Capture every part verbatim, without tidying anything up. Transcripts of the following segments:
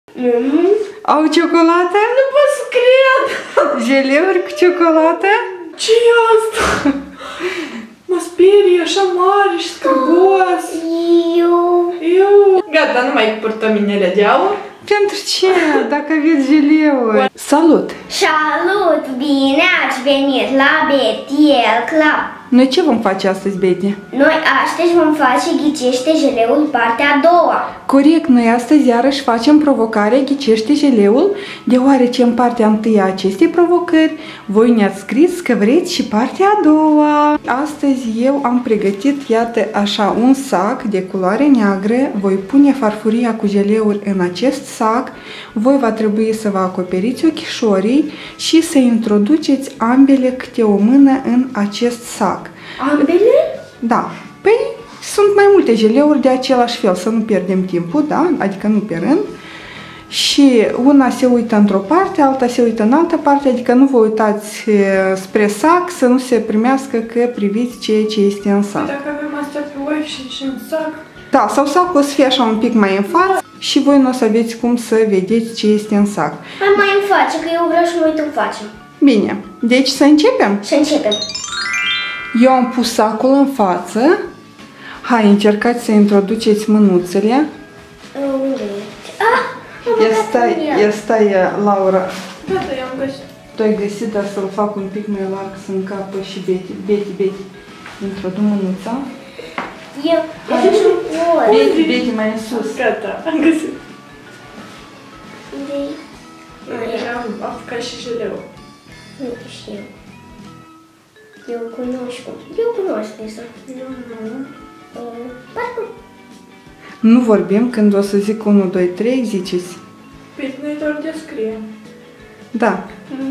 Mm. Au ciocolată? Nu pot să cred! Jeleuri cu ciocolată? Ce e asta? Mă sperie așa mare și scârbos. Eu... Eu... Gata, nu mai purtăm inele de aur. Pentru ce? Dacă aveți jeleuri. Salut! Salut! Bine ați venit la Betiel Club! Noi ce vom face astăzi, Betty? Noi astăzi vom face Ghicește Jeleul partea a doua. Corect, noi astăzi iarăși facem provocarea Ghicește Jeleul, deoarece în partea întâi a acestei provocări voi ne-ați scris că vreți și partea a doua. Astăzi eu am pregătit, iată așa, un sac de culoare neagră. Voi pune farfuria cu jeleuri în acest sac. Voi va trebui să vă acoperiți ochișorii și să introduceți ambele câte o mână în acest sac. Ambele? Da. Păi sunt mai multe jeleuri de același fel, să nu pierdem timpul, da? Adică nu pe rând. Și una se uită într-o parte, alta se uită în altă parte, adică nu vă uitați spre sac, să nu se primească că priviți ceea ce este în sac. Dacă avem astea pe ochi și, și în sac... Da, sau sacul o să fie așa un pic mai în față și voi nu o să aveți cum să vedeți ce este în sac. Hai mai în față, că eu vreau să mă uit în față. Bine, deci să începem? Să începem. Eu am pus sacul în față. Hai, încercați să introduceți mânuțele. Unde e? Ah! Ia stai, ia stai, Laura. Gata, i-am găsit. Tu ai găsit, dar să-l fac un pic mai larg, să încapă și Betty. Betty, Betty. Introdu mânuța. Eu, eu nu pot. Betty, Betty, mai în sus. Gata, am găsit. Unde-i? Am apucat și jeleul. Nu știu. Eu cunosc. Eu cunosc asta. Nu, nu. Parcă... Nu vorbim, când o să zic unu, doi, trei, ziceți. Păi noi doar descriem. Da.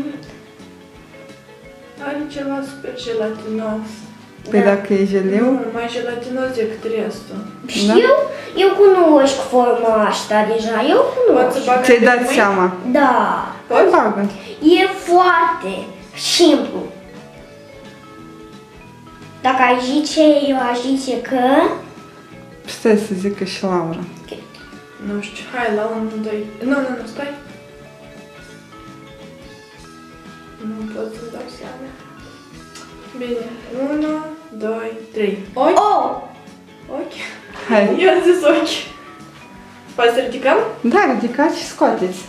Are ceva super gelatinos. Păi Da. dacă e jeleu, Nu, mai gelatinos decât restul. Știu, eu cunosc forma asta deja, eu Poți să cunosc. bag ți-ai pe dat mâini? seama. Da, Păi bagă. e foarte simplu. Dacă ai zice, eu aș zice că... Stai să zică și Laura. Nu știu, hai la unu, doi... Nu, nu, nu, stai. Nu pot să-mi dau seama. Bine, unu, doi, trei. Ochi? Oh! Oh. Ochi? Hai. Eu am zis ochi. Poți să ridicăm? Da, ridicați și scoateți.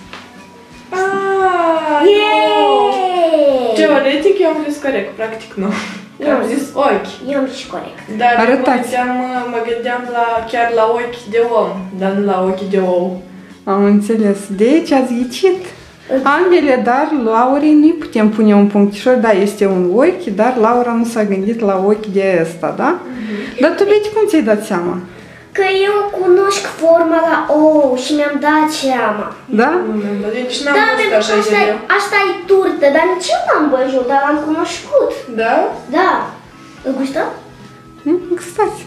Aaaa, Yay! teoretic eu am zis corect, practic nu. Eu Am zis ochi. Eu am zis corect. Dar mă Arătați. gândeam, mă gândeam la, chiar la ochi de om, dar nu la ochi de ou. Am înțeles. Deci ați ghicit ambele, dar Laurei nu-i putem pune un punctișor. Da, este un ochi, dar Laura nu s-a gândit la ochi de ăsta, da? Mm-hmm. Dar tu, Betty, cum ți-ai dat seama? Că eu cunosc forma la ou și mi-am dat seama. Da? Nu mi-am dat, deci n-am Da, văzut pentru că așa asta, jeleu. asta e turtă, dar nici eu n-am văzut, dar l-am cunoscut. Da? Da. Îl gustăm? Mm, gustați.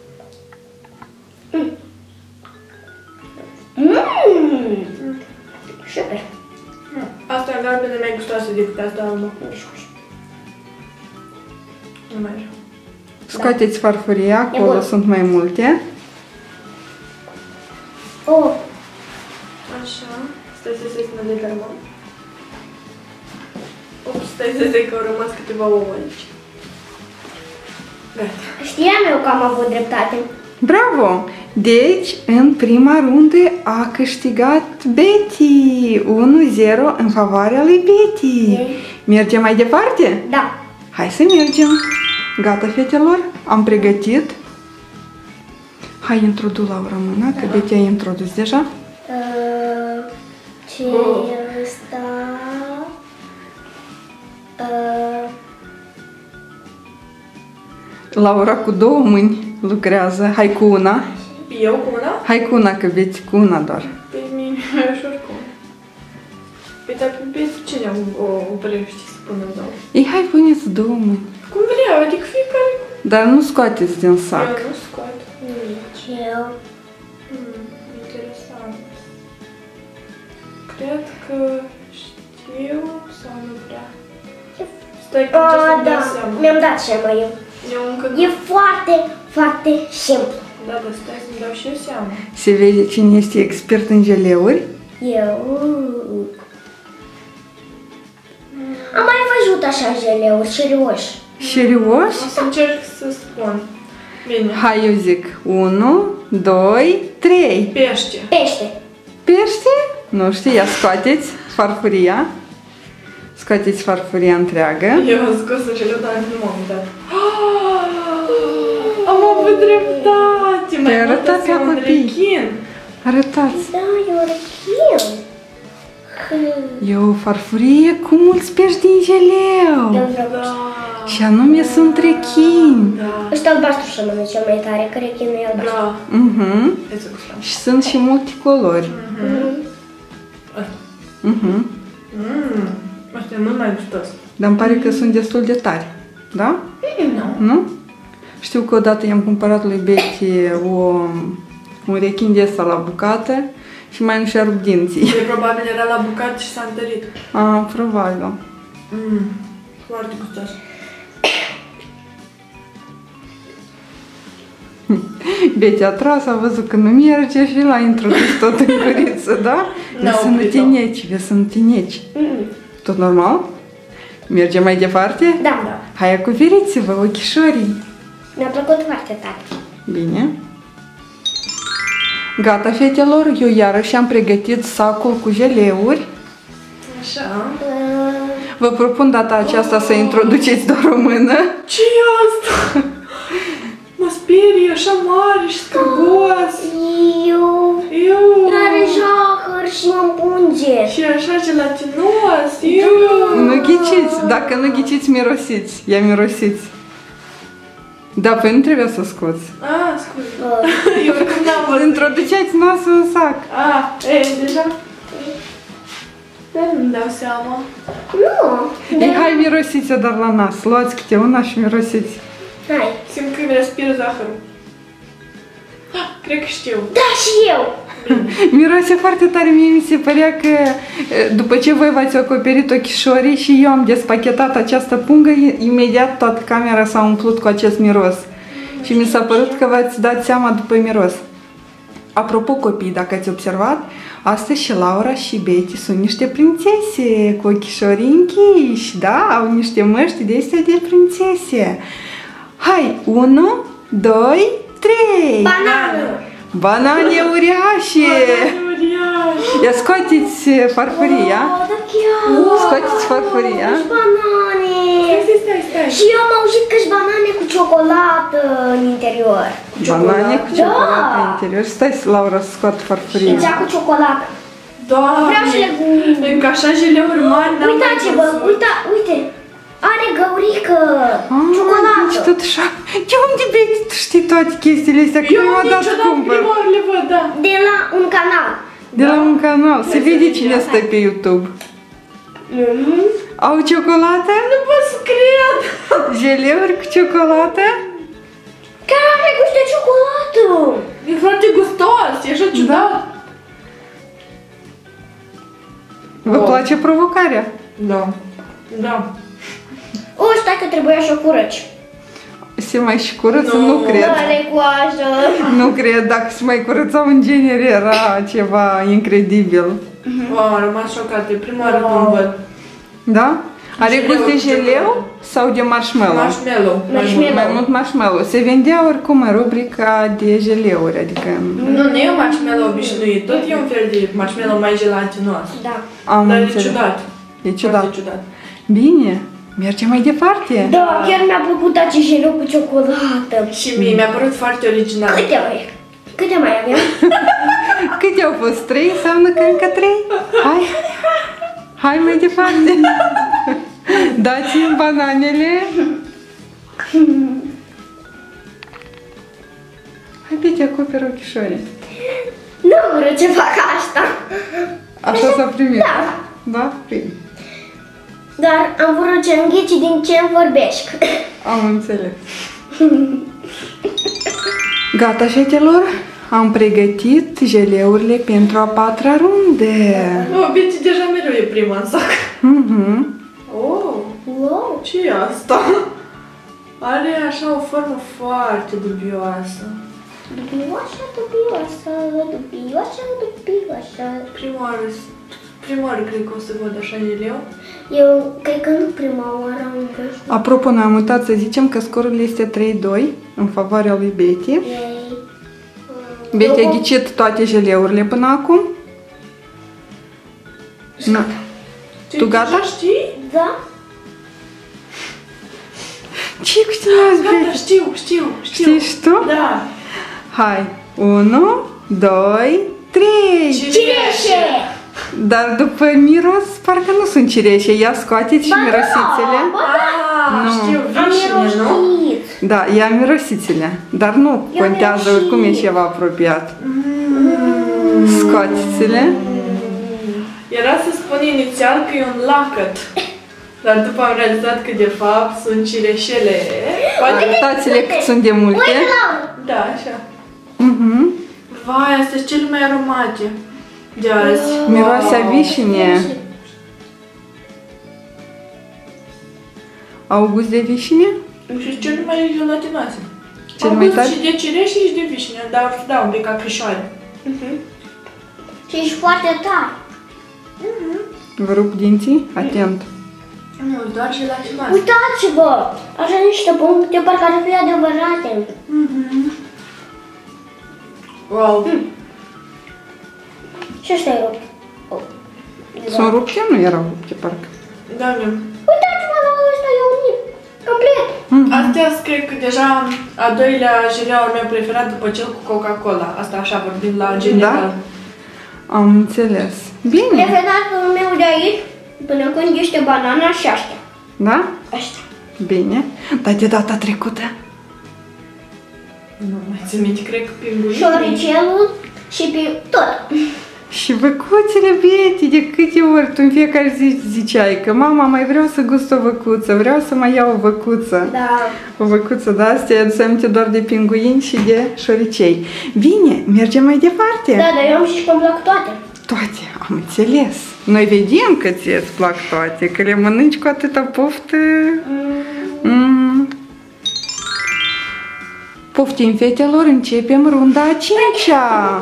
Mmm! Super. Asta e galbenă mai gustoasă decât asta albă. Nu mai așa. Scoateți farfuria, acolo bun. sunt mai multe. Oh! Așa. Stai să se țină de termon. Ups, stai să zic că au rămas câteva ouă aici. Gata. Știam eu că am avut dreptate. Bravo! Deci, în prima rundă a câștigat Betty. unu zero în favoarea lui Betty. Yay. Mergem mai departe? Da. Hai să mergem. Gata, fetelor? Am pregătit. Hai, introdu Laura mâna, că Betty a introdus deja. Uh, ce Oh. e ăsta? Uh, Laura cu două mâini lucrează. Hai cu una. Eu cu una? Hai cu una, că Betty cu una doar. Pe mine mai ușor cum. Păi dar pe cine o oprești să pună două? Ei, hai, puneți două mâini. Cum vreau, adică fiecare... Dar nu scoateți din sac. Eu nu scot. nici eu. Hmm, interesant. Cred că știu sau nu prea. Stai că Ah, să-mi dau da, seama. mi-am dat seama eu. Eu încă nu. E foarte, foarte simplu. Da, dar stai să-mi dau și eu seama. Se vede cine este expert în jeleuri. Eu... Am mai văzut așa jeleuri, serioși. Serios? O să încerc să spun. Bine. Hai, eu zic. unu, doi, trei. Pește. Pește. Pește? Nu știu, ia scoateți farfuria. Scoateți farfuria întreagă. Eu am scos în jeleu, dar nu m-am uitat. Am avut dreptate! Mai Te-ai mult arătat să la e un copii. rechin. Arătați. Da, e un rechin. E o farfurie cu mulți pești din jeleu. Eu vreau. Da. Și anume sunt rechini. Da. Ăsta albastru și anume cel mai tare, că rechinul e albastru. Da. Mhm. Hai să gustăm. Și sunt și multicolori. Mhm. Mmm. Asta e mult mai gustos. Dar îmi pare că sunt destul de tari. Da? Nu. Nu? Știu că odată i-am cumpărat lui Betty o, un rechin de ăsta la bucată și mai nu și-a rupt dinții. E probabil era la bucat și s-a întărit. A, probabil. Mmm. Foarte gustos. Betty a tras, a văzut că nu merge și l-a introdus tot în guriță, da? N-a Vezi să nu oprit-o. te neci, vezi să nu te neci. Mm. Tot normal? Mergem mai departe? Da. Hai, acoperiți-vă ochișorii. Mi-a plăcut foarte tare. Bine. Gata, fetelor, eu iarăși am pregătit sacul cu jeleuri. Așa. Uh, Vă propun data aceasta să introduceți doar o mână. Ce e asta? Mă sperie, așa mare și scârbos. Eu... Iu. Are zahăr și mă împunge. Și așa gelatinos. Iu. Nu ghiciți, dacă nu ghiciți, mirosiți. Ia mirosiți. Da, păi nu trebuia să scoți. Ah, scuze. Uh, Eu cum n-am văzut. Introduceți nasul în sac. Ah, e, deja. Dar nu-mi dau seama. nu. Ei, hai, mirosiți-o dar la nas. Luați câte una și mirosiți. Hai. Simt că îmi respir zahărul. Ah, cred că știu. Da, și eu. Miroase foarte tare, mie mi se părea că e, după ce voi v-ați acoperit ochișorii și eu am despachetat această pungă, i- imediat toată camera s-a umplut cu acest miros. Și mi s-a părut că v-ați dat seama după miros. Apropo, copii, dacă ați observat, astăzi și Laura și Betty sunt niște prințese cu ochișorii închiși, da? Au niște măști de astea de prințese. Hai, unu, doi, trei! Banană. Banane uriașe! Uriaș. Ia scoateți farfuria. Oh, da chiar. Scoateți farfuria. Și banane. Stai, stai, stai. Și eu am auzit că și banane cu ciocolată în interior. Banane cu Da. ciocolată în interior. Stai, Laura, să scoat Și farfuria. cea cu ciocolată. Doamne. Vreau și legume. Încă așa jeleuri mari n-am mai Uitați-vă, văzut. uita, uite. Are găurică. Ah, Ciocolată. deci tot așa. De unde, Betty, tu știi toate chestiile astea? Că Eu prima dată niciodată cumpăr. prima oară le văd, da. De la un canal. De la un canal. Se Hai să vede vedem. cine stă pe YouTube. Mhm. Au ciocolată? Nu pot să cred. Jeleuri cu ciocolată? Chiar are gust de ciocolată. E foarte gustos, e așa ciudat. Vă Wow. place provocarea? Da. Da. O, stai că trebuia să o curăci. Se mai și curăță? Nu. Nu cred. Are coajă. Nu cred, dacă se mai curățau în genere era ceva incredibil. Wow, am rămas șocată, e prima oară Wow. când văd. Da? Are Jeleu gust de cu jeleu ciocolată. sau de marshmallow? Marshmallow. Marshmallow. Mai mult marshmallow. Se vendea oricum în rubrica de jeleuri, adică Nu, nu e un marshmallow obișnuit, tot e un fel de marshmallow mai gelatinos. Da. am Dar e înțeles. ciudat. E ciudat. Foarte ciudat. Bine, mergem mai departe. Da, chiar mi-a plăcut acest jeleu cu ciocolată. Și mie mi-a părut foarte original. Câte mai Câte mai avem? Câte au fost? Trei? Înseamnă că încă trei? Hai, hai mai departe. Dați-mi bananele. Hai, Betty, acoperă ochișorii. Nu vreau ce fac asta. Așa s-a primit. Da. Da? Bine. Dar am vrut să înghici din ce îmi vorbesc. Am înțeles. Gata, fetelor? Am pregătit jeleurile pentru a patra runde. Oh, Betty deja mereu e prima în sac. Mhm. Oh, Wow. ce e asta? Are așa o formă foarte dubioasă. Dubioasă, dubioasă, dubioasă, dubioasă. Prima oară, prima oară cred că o să văd așa eleu. Eu cred că nu prima oară am văzut. Apropo, noi am uitat să zicem că scorul este trei doi în favoarea lui Betty. Ei. Betty a ghicit toate jeleurile până acum. Nu. Tu gata? Știi? Da? Ce cu tine azi, Gata, Betty? știu, știu, știu. Știi și tu? Da. Hai, unu, doi, trei! Cireșe! Dar după miros, parcă nu sunt cireșe. Ia scoateți și mirosițele. Ah, Nu. știu, Am vișine, nu? mirosit. Da, ia mirosițele. Dar nu Eu contează, mirosit. oricum e ceva apropiat. Scoateți-le. Era să spun inițial că e un lacăt. Dar după am realizat că de fapt sunt cireșele. Poate... Uitați-le cât sunt de multe. Uite, Laura! Da, așa. Mhm. Vai, astea sunt cele mai aromate de azi. Miroase a vișine. Au gust de vișine? Și cele mai gelatinoase. Cele Am mai gust tari? și de cireș și de vișine, dar da, un pic ca crișoare. Și ești foarte tare. Vă rup dinții? Atent. Nu, doar gelatinoase. Uitați-vă! Așa niște puncte parcă ar fi adevărate. Wow. Și ăsta e rupt. Oh. Sunt rupte? Nu erau rupte, parcă. Da, mi Uitați-vă la ăsta, e unit. Complet. Astea cred că deja a doilea jeleaul meu preferat după cel cu Coca-Cola. Asta așa vorbind la general. Da? Am înțeles. Bine. Preferatul meu de aici, până când este banana și astea. Da? Astea. Bine. Dar de data trecută? Nu mai țin minte, cred că pinguinii. Șoricelul și pe tot. Și văcuțele, Betty, de câte ori tu în fiecare zi ziceai că mama, mai vreau să gust o văcuță, vreau să mai iau o văcuță. Da. O văcuță de astea, îți aminte doar de pinguini și de șoricei. Bine, mergem mai departe. Da, dar eu am și că îmi plac toate. Toate, am înțeles. Noi vedem că ți-ți plac toate, că le mănânci cu atâta poftă. Mm. Poftim, fetelor, începem runda a cincea.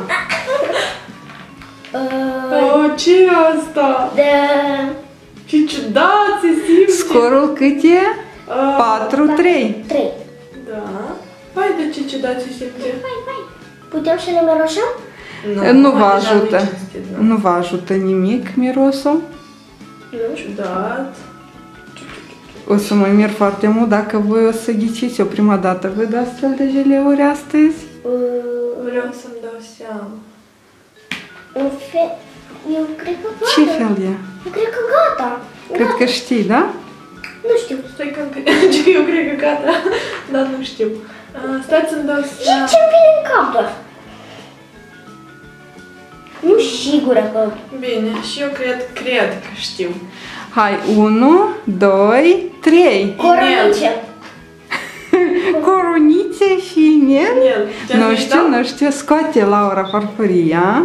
Uh, Oh, ce e asta? de... Ce ciudat se simte. Scorul cât e? Ah, patru trei. trei. Da. Hai de ce ciudat se simte. Hai, hai. Putem să le miroșăm? Nu vă deja ajută. nu-i cinstit, nu. Nu vă ajută nimic mirosul. Nu. Ciudat. O să mă mir foarte mult dacă voi o să ghiciți. Eu prima dată văd astfel de jeleuri astăzi. Uh, Vreau să-mi dau seama. un fel... Eu cred că gata. Ce fel e? Eu cred că gata. Cred Gata. că știi, da? Nu știu. Stai că încă... Eu cred că gata, dar nu știu. Uh, Stați să-mi dau Și seama. ce-mi vine în cap doar? Nu sigură că... Bine, și eu cred, cred că știu. Hai, unu, doi, trei. Coronice. Coronițe și inel? Inel. Te-am Nu zis, știu, da? nu știu. Scoate Laura farfuria.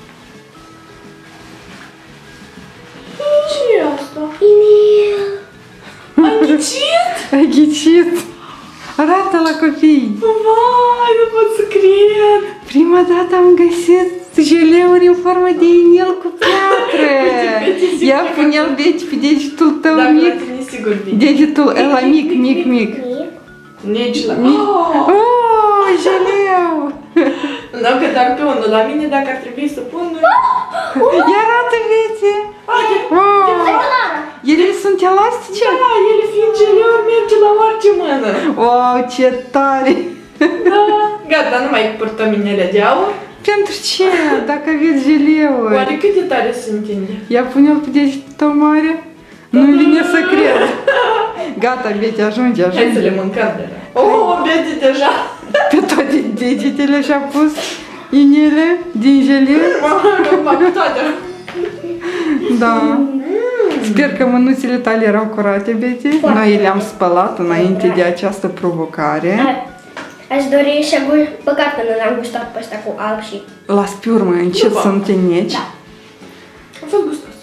Ce e asta? Inel. Ai ghicit? Ai ghicit. Arată la copii. Vai, nu pot să cred. Prima dată am găsit jeleuri în formă de inel cu piatră. Uite, Betty, zic Ia că- pune-l, Betty, pe degetul tău Dacă la mic. tine sigur bine. Degetul ăla mic, mic, mic. Nici la... Mic. Oh! Oh, jeleu! Nu, că doar pe unul. La mine, dacă ar trebui să pun... Ia arată, Betty. Haide! Oh, ele sunt elastice? Da, ele fiind geleuri, merge la orice mână. Wow, ce tare! Da. Gata, nu mai purtăm inele de aur. Pentru ce? Dacă aveți jeleuri. Oare cât de tare se întinde? Ia pune-l pe degetul tău mare. Nu-mi vine să cred. Gata, Betty, ajunge, Hai să ajunge. le mâncăm de la... Oh, Betty, deja! Pe toate degetele și-a pus inele din jeleu. Mă fac toate. Da. Sper că mânuțele tale erau curate, Betty. Noi le-am spălat înainte de această provocare. Aș dori și gust... Păcat că nu l-am gustat pe ăsta cu alb și... Las pe urmă încet După. să întâlneci. Da. A fost gustos.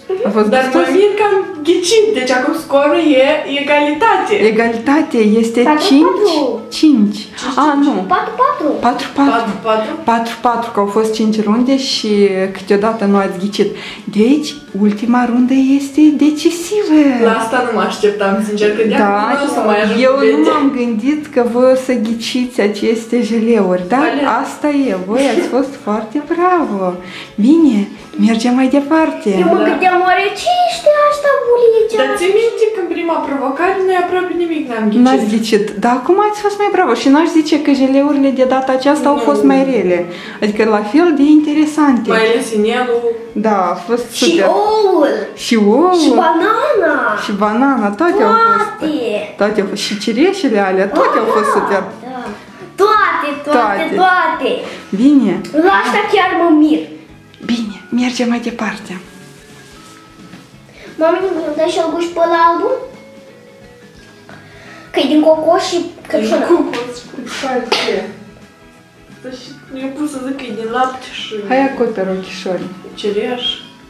A fost Dar mă gustos? mir că am ghicit, deci acum scorul e egalitate. Egalitate este Patru, cinci patru. cinci. A, nu. patru patru. patru patru. patru patru. patru patru, că au fost cinci runde și câteodată nu ați ghicit. Deci, ultima rundă este decisivă. La asta nu mă așteptam, sincer, că de-a Da, nu o să mai ajung eu cu nu vete. m-am gândit că voi o să ghiciți aceste jeleuri, dar Alea. asta e, voi ați fost foarte bravo. Bine, mergem mai departe. Eu mă Da. gândeam, oare ce ești asta, bulicea? Dar ți minte că în prima provocare noi aproape nimic n-am ghicit. N-ați ghicit, dar acum ați fost mai bravo și n-aș zice că jeleurile de data aceasta au Nu. fost mai rele. Adică la fel de interesante. Mai ales inelul. Da, a fost Și super. oul. Și ouă. Și banana. Și banana, toate au fost. Toate. Toate au fost. Și cireșele alea, toate au fost super. Da. Toate, toate, Toate. toate. Bine, La asta chiar mă mir. bine, mergem mai departe. Mami, nu dai și-l guși pe ăla albul? Că e din cocos și căpșună. Cucos și cu salcie. Dar și eu pus să zic că e din lapte și Hai acoperi ochișorii. cereș.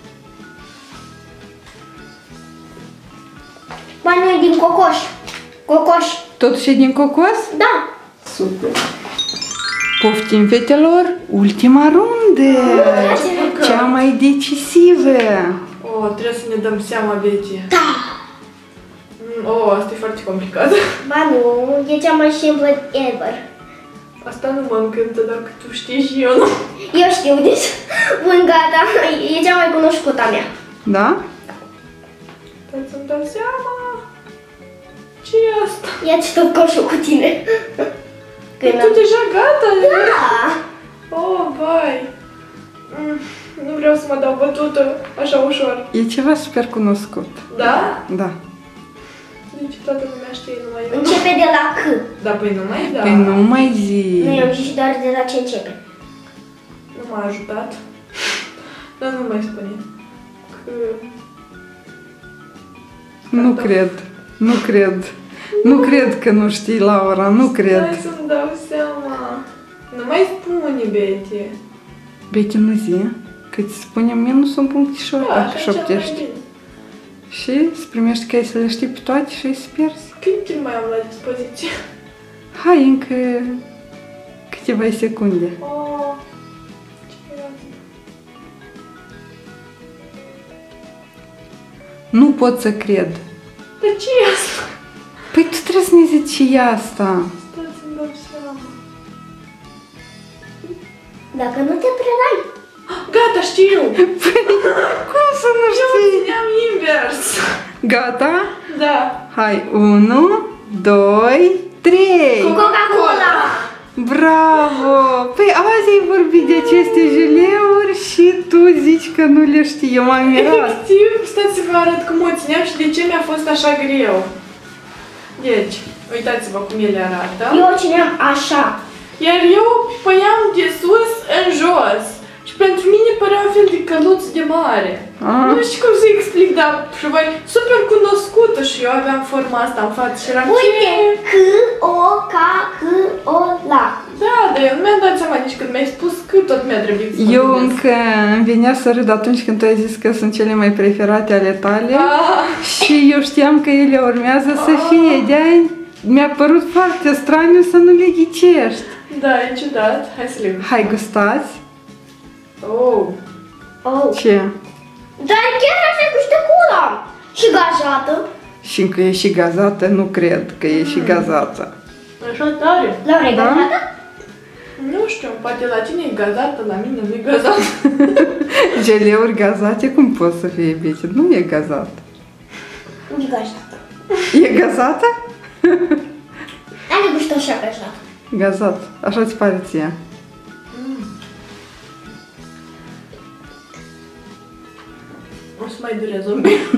Ba, nu e din cocoș. Cocoș. Totuși e din cocos? Da. Super. Poftim, fetelor, ultima rundă. Cea mai decisivă. O, trebuie să ne dăm seama, Betty. Da. Mm, O, asta e foarte complicat. Ba nu, e cea mai simplă ever. Asta nu mă încântă, dacă tu știi și eu nu. Eu știu, deci, bun, gata, e cea mai cunoscută a mea. Da? Trebuie să-mi dau seama. Ce e asta? Ia-ți tot coșul cu tine. E tu deja gata? Da. Oh, vai. Mm, nu vreau să mă dau bătută așa ușor. E ceva super cunoscut. Da? Da. Deci toată lumea știe, numai eu. Începe de la C. Da, păi nu mai da. Păi nu mai zi. Nu, eu am zis doar de la ce începe. Nu m-a ajutat. Dar nu mai spune. Că... Nu cred. Nu cred. Nu cred că nu știi, Laura, nu cred. Hai să-mi dau seama. Nu mai spune, Betty. Betty, nu zi, că ți spunem minus un punctișor Da, dacă așa e cel mai șoptești. bine. Și îți primești că ai să le știi pe toate și ai să pierzi. Cât timp mai am la dispoziție? Hai, încă câteva secunde. Oh, ce e asta? Nu pot să cred. Dar ce e asta? Păi tu trebuie să ne zici ce e asta. Stai să-mi dau seama. Dacă nu te predai. Gata, știu! Păi, cum să nu Eu știi? țineam invers. Gata? Da. Hai, unu, doi, trei. Coca-Cola. Bravo! Păi azi ai vorbit de aceste jeleuri și tu zici că nu le știi. Eu m-am mirat. Efectiv, stați să vă arăt cum o țineam și de ce mi-a fost așa greu. Deci, uitați-vă cum ele arată. Eu o cineam așa. Iar eu păiam de sus în jos. Și pentru mine părea un fel de căluț de mare. Ah. Nu știu cum să explic, dar și voi super cunoscută și eu aveam forma asta în față și eram Uite, ce... C, O, K, C, O, la. Da, dar eu nu mi-am dat seama nici când mi-ai spus cât tot mi-a trebuit să mă Eu gândesc. încă îmi venea să râd atunci când tu ai zis că sunt cele mai preferate ale tale. Ah. Și eu știam că ele urmează să fie. De-aia mi-a părut foarte straniu să nu le ghicești. Da, e ciudat. Hai să le... Hai, gustați. Oh. Oh. Ce? Dar chiar așa cu ștecula. Și gajată. Și încă e și gazată? Nu cred că e și gazată. Așa tare. Laura, e Da? gajată? Nu știu, poate la tine e gazată, la mine nu e gazată. Geleuri gazate cum pot să fie, Betty? Nu e gazat. Nu e gajată. E gazată? Are gustul așa gajată. Gazat. Așa ți pare ție. O să mai dureze un pic.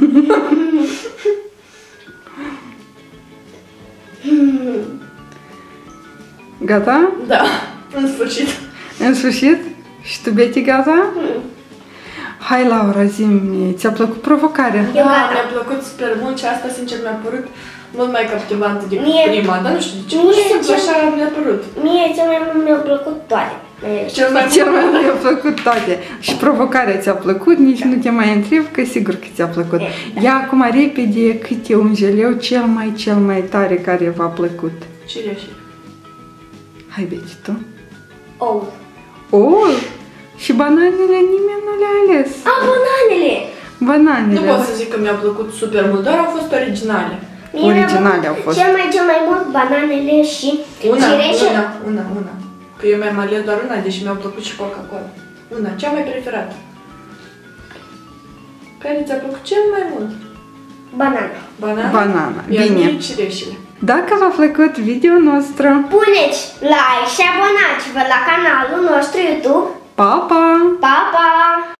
Gata? Da, în sfârșit. În sfârșit? Și tu, Betty, gata? Hai, Laura, zi-mi, ți-a plăcut provocarea? Eu Da, gata. mi-a plăcut super mult și asta, sincer, mi-a părut mult mai captivantă decât Mie- prima, dar nu știu de ce. mie Pur și simplu ce- așa mi-a părut. Mie cel mai mult mi-au plăcut toate. Cel mai Cel mai mult. mi-a plăcut toate. Și provocarea ți-a plăcut, nici nu te mai întreb, că sigur că ți-a plăcut. Ia acum repede câte un jeleu cel mai, cel mai tare care v-a plăcut. Cireșe. Hai, Beci, tu. Ou. Oh, și bananele nimeni nu le-a ales. A, bananele! Bananele. Nu pot să zic că mi-a plăcut super mult, dar au fost originale. Mie mi-a Originale plăcut au fost. Cel mai, cel mai mult bananele și Una, cireșe. una, una, una. Că eu mi-am ales doar una, deși mi-au plăcut și Coca-Cola. Una, cea mai preferată. Care ți-a plăcut cel mai mult? Banana. Banana? Banana, Iar bine. mie cireșele. Dacă v-a plăcut videoul nostru, Puneți like și abonați-vă la canalul nostru YouTube. pa, pa! Pa, pa!